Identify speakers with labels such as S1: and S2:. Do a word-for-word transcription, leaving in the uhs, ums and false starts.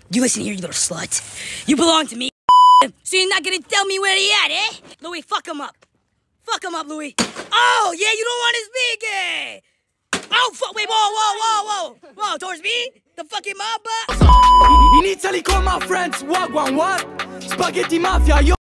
S1: You listen here, you little slut. You belong to me. So you're not gonna tell me where he at, eh? Louis, fuck him up. Fuck him up, Louis. Oh, yeah, you don't want his big, eh? Oh, fuck, wait, whoa, whoa, whoa, whoa. Whoa, towards me? The fucking mob boss?
S2: In Italy con my friends, wagwan, what? Spaghetti Mafia, yo.